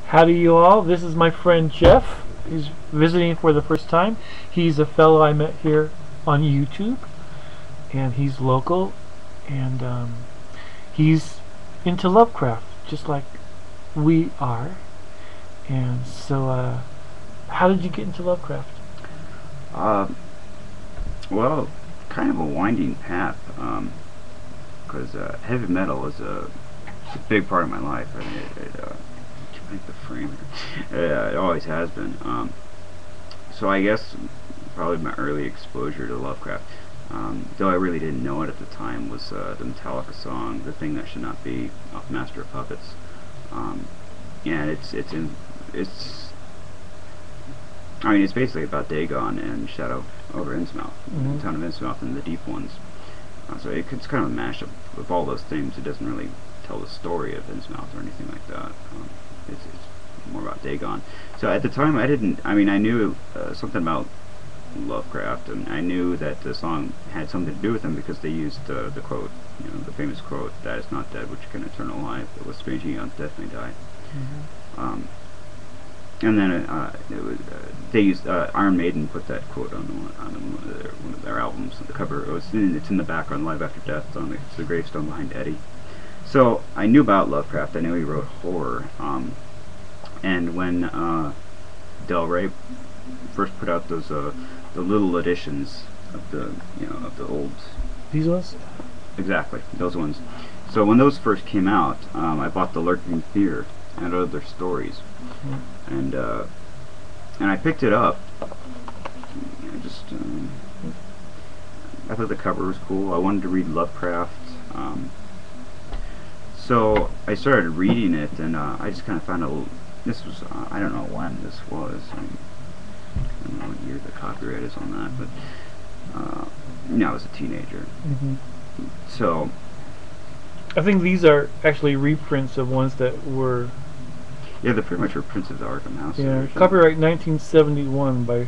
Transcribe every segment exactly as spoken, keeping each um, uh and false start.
Howdy you all, this is my friend Jeff. He's visiting for the first time. He's a fellow I met here on YouTube, and he's local, and um, he's into Lovecraft just like we are. And so uh, how did you get into Lovecraft? Uh, well, kind of a winding path, because um, uh, heavy metal is a, a big part of my life. I mean, it, it, uh, like the frame here. Yeah, it always has been. Um, so I guess probably my early exposure to Lovecraft, um, though I really didn't know it at the time, was uh, the Metallica song "The Thing That Should Not Be" off Master of Puppets. Um, and it's it's in it's. I mean, it's basically about Dagon and Shadow over Innsmouth, Mm-hmm. the town of Innsmouth and the Deep Ones. Uh, so it, it's kind of a mashup of all those themes. It doesn't really tell the story of Innsmouth or anything like that. Um, it's, it's more about Dagon. So at the time, I didn't. I mean, I knew uh, something about Lovecraft, and I knew that the song had something to do with him because they used uh, the quote, you know, the famous quote, "That is not dead, which can eternal life. It was strange and death may die." Mm-hmm. Um, and then uh, it was, uh, they used uh, Iron Maiden put that quote on, on one, of their, one of their albums. The cover, it was in, it's in the background, "Live After Death." On the, it's the gravestone behind Eddie. So I knew about Lovecraft. I knew he wrote horror. Um, and when uh, Del Rey first put out those uh, the little editions of the you know of the old These ones? exactly those ones. So when those first came out, um, I bought the Lurking Fear and other stories, Mm-hmm. and uh, and I picked it up. I just um, I thought the cover was cool. I wanted to read Lovecraft. Um, So I started reading it, and uh, I just kind of found a little, this was, uh, I don't know when this was, I, mean, I don't know what year the copyright is on that, but, uh, you know, I was a teenager. Mm-hmm. So, I think these are actually reprints of ones that were, yeah, they're pretty much reprints of the Arkham House. yeah, edition. copyright nineteen seventy-one by,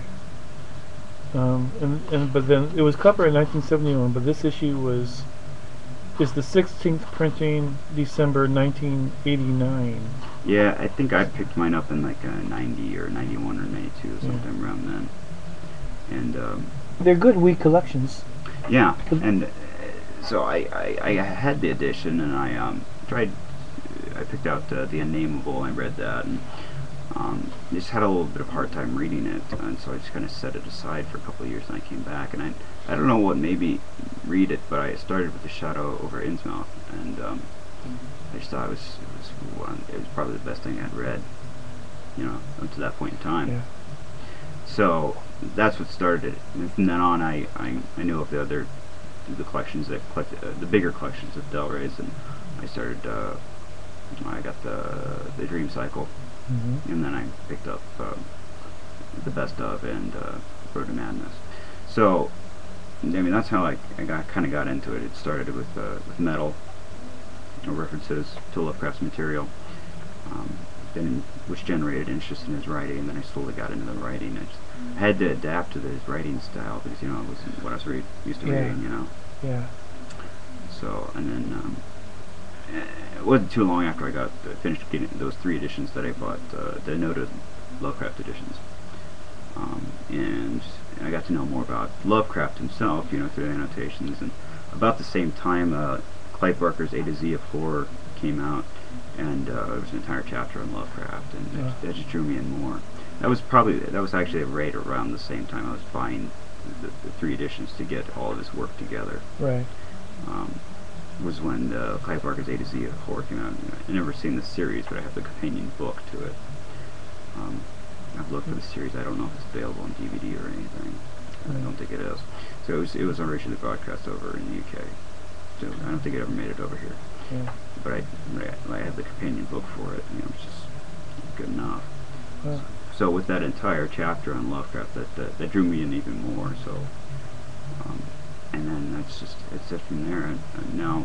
um, and, and but then it was copyright nineteen seventy-one, but this issue was, is the sixteenth printing, December nineteen eighty-nine. Yeah, I think I picked mine up in like uh, ninety or ninety-one or ninety-two or something Yeah. around then. And, um, They're good weak collections. yeah, and uh, so I, I, I had the edition, and I um, tried, I picked out uh, The Unnameable, and I read that, and um, just had a little bit of a hard time reading it, and so I just kind of set it aside for a couple of years, and I came back, and I, I don't know what made me read it, but I started with The Shadow over Innsmouth, and um, I just thought it was, it was one, it was probably the best thing I'd read, you know, up to that point in time. Yeah. So that's what started it, and from then on, I, I, I knew of the other, the collections that collected, uh, the bigger collections of Del Rey's, and I started, uh, I got the, the Dream Cycle. Mm-hmm. And then I picked up uh, the best of and uh, Road to Madness. So, I mean, that's how I, I got kind of got into it. It started with uh, with metal, uh, references to Lovecraft's material, um, then which generated interest in his writing. And then I slowly got into the writing. I, just, I had to adapt to his writing style because you know it was what I was read, used to Yeah. reading. You know. Yeah. So and then. Um, It wasn't too long after I got uh, finished getting those three editions that I bought, uh, the noted Lovecraft editions, um, and, and I got to know more about Lovecraft himself, you know, through the annotations. And about the same time, uh, Clive Barker's A to Z of Horror came out, and uh, there was an entire chapter on Lovecraft, and Yeah. that, that just drew me in more. That was probably that was actually right around the same time I was buying the, the three editions to get all of his work together. Right. Um, was when uh, Clive Barker's A to Z of Horror came out. I've never seen the series, but I have the companion book to it. Um, I've looked for the series. I don't know if it's available on D V D or anything. I don't think it is. So it was, it was originally broadcast over in the U K. So I don't think it ever made it over here. Yeah. But I, I had the companion book for it, and it was just good enough. Well, So with that entire chapter on Lovecraft, that, that, that drew me in even more. So. Um, And then that's just, it's just from there. And, and now,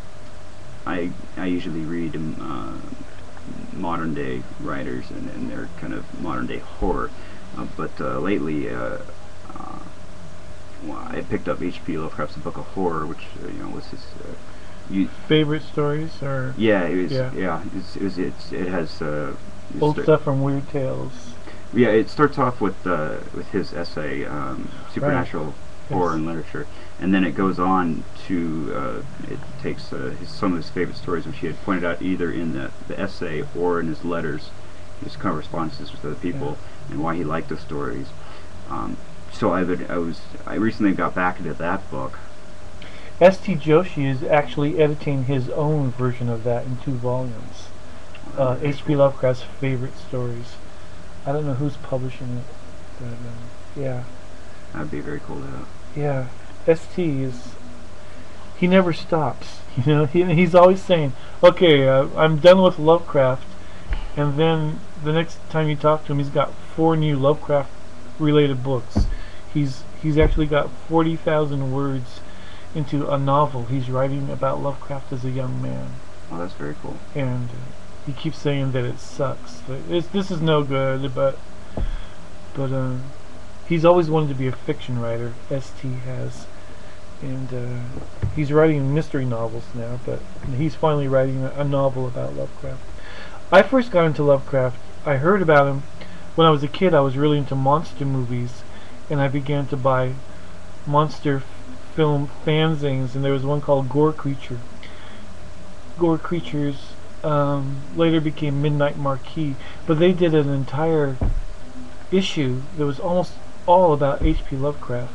I I usually read um, uh, modern day writers and, and they're kind of modern day horror. Uh, but uh, lately, uh, uh, well, I picked up H P Lovecraft's Book of Horror, which uh, you know was his uh, you favorite stories or yeah, it was yeah, yeah it's, it, was, it's it has uh, You Old start- stuff from Weird Tales. Yeah, it starts off with uh, with his essay, um, Supernatural Horror Yes. and Literature, and then it goes on to uh, it takes uh, his, some of his favorite stories, which he had pointed out either in the, the essay or in his letters, his correspondences with other people, Yeah. and why he liked those stories. Um, so I would, I was I recently got back into that book. S T Joshi is actually editing his own version of that in two volumes. Uh, H P Lovecraft's favorite stories. I don't know who's publishing it, but uh, yeah, That'd be very cool to have. yeah. S T is, he never stops. You know, he he's always saying, "Okay, uh, I'm done with Lovecraft," and then the next time you talk to him, he's got four new Lovecraft-related books. He's he's actually got forty thousand words into a novel he's writing about Lovecraft as a young man, Oh, that's very cool. and uh, he keeps saying that it sucks. That it's, this is no good, but but uh, he's always wanted to be a fiction writer. S T has, and uh, he's writing mystery novels now. But he's finally writing a, a novel about Lovecraft. I first got into Lovecraft. I heard about him when I was a kid. I was really into monster movies, and I began to buy monster f film fanzines. And there was one called Gore Creature. Gore Creatures um, later became Midnight Marquee, but they did an entire issue that was almost all about H P Lovecraft,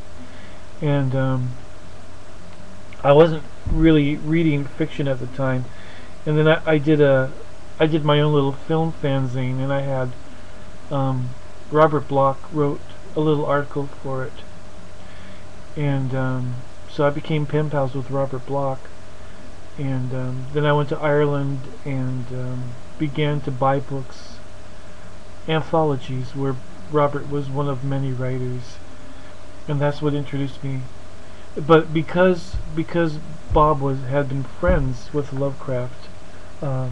and um, I wasn't really reading fiction at the time. And then I, I did a, I did my own little film fanzine, and I had um, Robert Bloch wrote a little article for it, and um, so I became pen pals with Robert Bloch. And um, then I went to Ireland and um, began to buy books, anthologies, where Robert was one of many writers, and that's what introduced me. But because because Bob was had been friends with Lovecraft, um,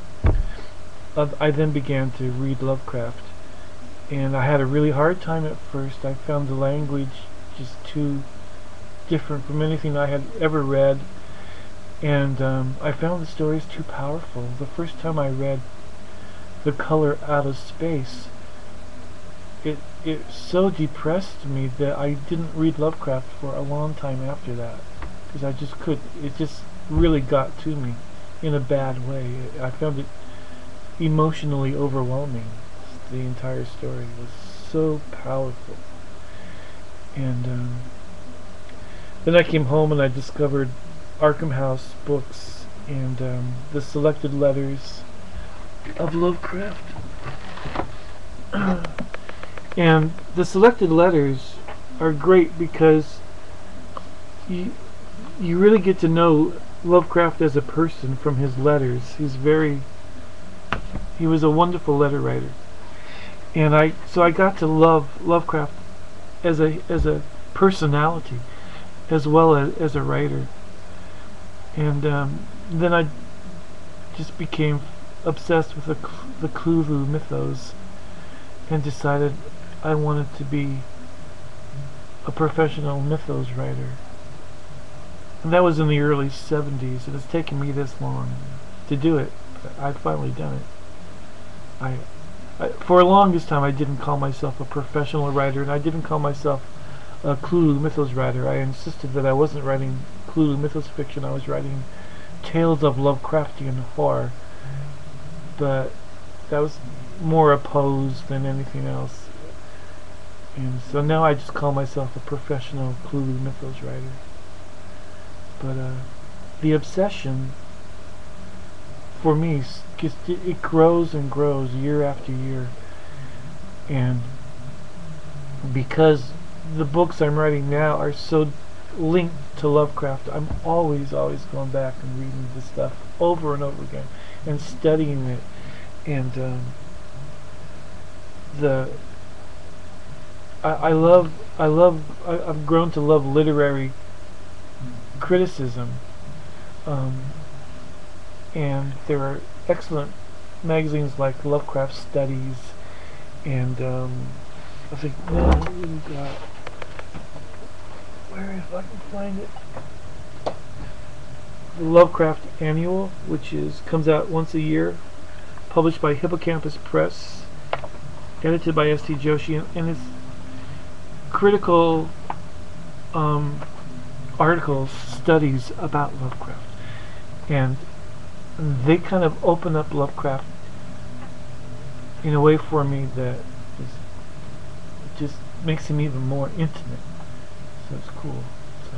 I then began to read Lovecraft, and I had a really hard time at first. I found the language just too different from anything I had ever read. And um, I found the stories too powerful. The first time I read The Color Out of Space, it it so depressed me that I didn't read Lovecraft for a long time after that, because I just could. It just really got to me in a bad way. I found it emotionally overwhelming. The entire story was so powerful. And um, then I came home and I discovered Arkham House books and um, the selected letters of Lovecraft. And the selected letters are great because you you really get to know Lovecraft as a person from his letters. He's very he was a wonderful letter writer. And I so I got to love Lovecraft as a as a personality as well as as a writer. And um, then I just became obsessed with the, the Cthulhu mythos and decided I wanted to be a professional mythos writer. And that was in the early seventies, and it's taken me this long to do it, but I've finally done it. I, I, for the longest time I didn't call myself a professional writer, and I didn't call myself a Cthulhu mythos writer. I insisted that I wasn't writing Cthulhu mythos fiction, I was writing tales of Lovecraftian horror, but that was more a pose than anything else. And so now I just call myself a professional Cthulhu mythos writer. But uh, the obsession for me just it, it grows and grows year after year, and because the books I'm writing now are so linked to Lovecraft, I'm always, always going back and reading this stuff over and over again and studying it. And um, the I, I love, I love, I, I've grown to love literary criticism, um, and there are excellent magazines like Lovecraft Studies, and um, I think, no, we've got, where if I can find it, the Lovecraft Annual, which is comes out once a year published by Hippocampus Press, edited by S T Joshi, and, and it's critical um, articles, studies about Lovecraft, and they kind of open up Lovecraft in a way for me that is, just makes him even more intimate. So it's cool. So,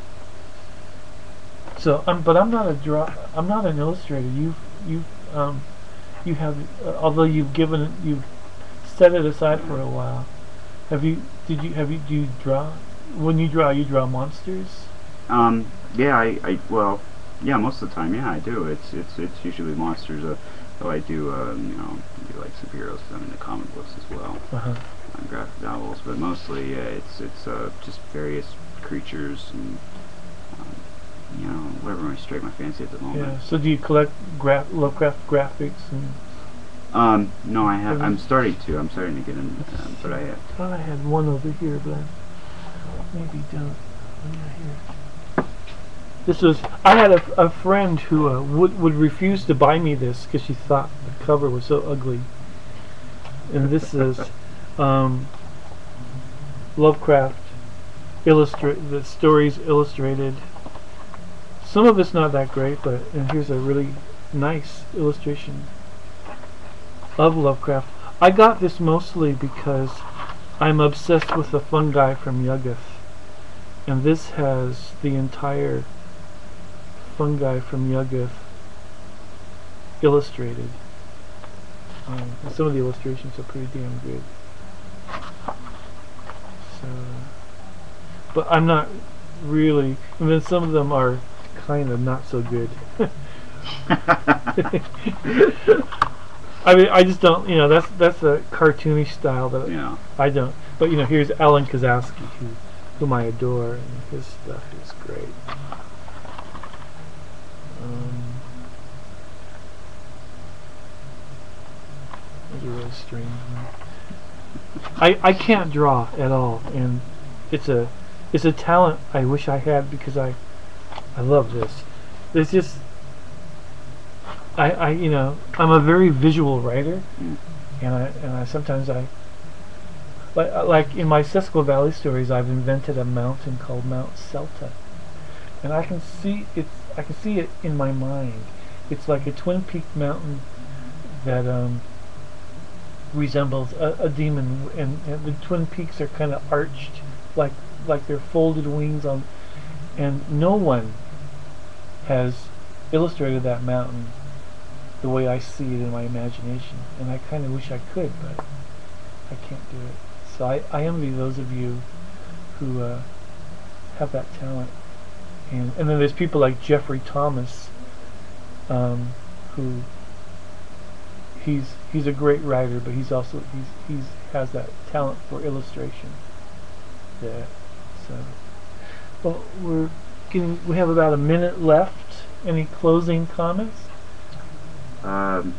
it's, so um, but I'm not a draw. I'm not an illustrator. You you um you have uh, although you've given you've set it aside for a while. Have you? Did you? Have you? Do you draw? When you draw, you draw monsters. Um. Yeah. I. I. Well. Yeah. Most of the time, yeah, I do. It's. It's. It's usually monsters. Uh, though I do. Um. You know. Do like superheroes. I'm into comic books as well. Uh-huh. And graphic novels, but mostly, yeah. It's. It's. Uh. Just various creatures and. Um, you know, whatever might strike my fancy at the moment. Yeah. So do you collect gra Lovecraft graphics and? Um, no, I have. I'm starting to. I'm starting to get in, um, but I have. I thought I had one over here, but I maybe don't. Oh, yeah, here. This was. I had a, a friend who uh, would would refuse to buy me this because she thought the cover was so ugly. And this is um, Lovecraft illustrate the stories illustrated. Some of it's not that great, but and here's a really nice illustration of Lovecraft. I got this mostly because I'm obsessed with the fungi from Yuggoth, and this has the entire fungi from Yuggoth illustrated. Um, and some of the illustrations are pretty damn good. So, but I'm not really. And then some of them are kind of not so good. I mean, I just don't, you know, that's that's a cartoonish style that Yeah. I don't. But, you know, here's Alan Kazowski, who, whom I adore, and his stuff is great. Um, that's a really strange one. I, I can't draw at all, and it's a it's a talent I wish I had because I I love this. It's just I, I, you know, I'm a very visual writer, Mm. and I, and I sometimes I, like, like in my Cisco Valley stories, I've invented a mountain called Mount Celta, and I can see it, I can see it in my mind. It's like a twin peak mountain that um, resembles a, a demon, and, and the twin peaks are kind of arched, like like they're folded wings on, and no one has illustrated that mountain the way I see it in my imagination, and I kind of wish I could, but I can't do it. So I, I envy those of you who uh, have that talent. And and then there's people like Jeffrey Thomas, um, who he's he's a great writer, but he's also he's he's has that talent for illustration. Yeah. So, well, we're getting we have about a minute left. Any closing comments? Um,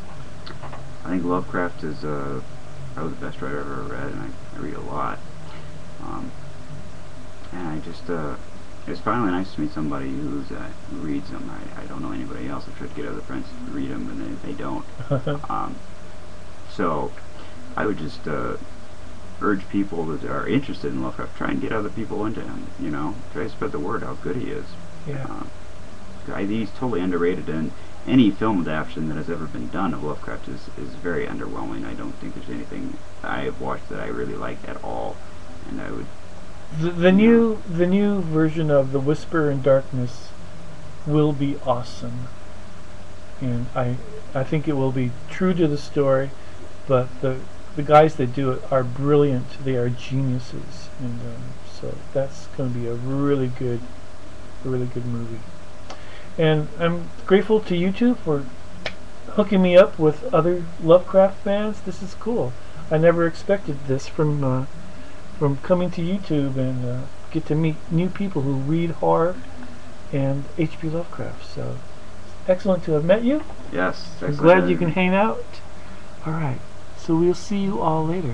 I think Lovecraft is uh, probably the best writer I've ever read, and I, I read a lot. Um, and I just, uh, it's finally nice to meet somebody who's, uh, who reads them. I, I don't know anybody else. I've tried to get other friends to read them, and they, they don't. um, so, I would just uh, urge people that are interested in Lovecraft, try and get other people into him, you know? Try to spread the word how good he is. Yeah. Uh, I, he's totally underrated, and any film adaptation that has ever been done of Lovecraft is, is very underwhelming. I don't think there's anything I have watched that I really like at all, and I would. The, the new the new version of The Whisper in Darkness will be awesome, and I I think it will be true to the story, but the the guys that do it are brilliant. They are geniuses, and um, so that's going to be a really good a really good movie. And I'm grateful to YouTube for hooking me up with other Lovecraft fans. This is cool. I never expected this from uh, from coming to YouTube and uh, get to meet new people who read horror and H P Lovecraft. So excellent to have met you. Yes. I'm glad you can hang out. All right. So we'll see you all later.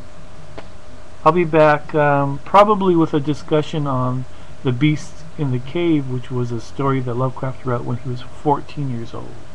I'll be back um, probably with a discussion on The Beast in the Cave, which was a story that Lovecraft wrote when he was fourteen years old.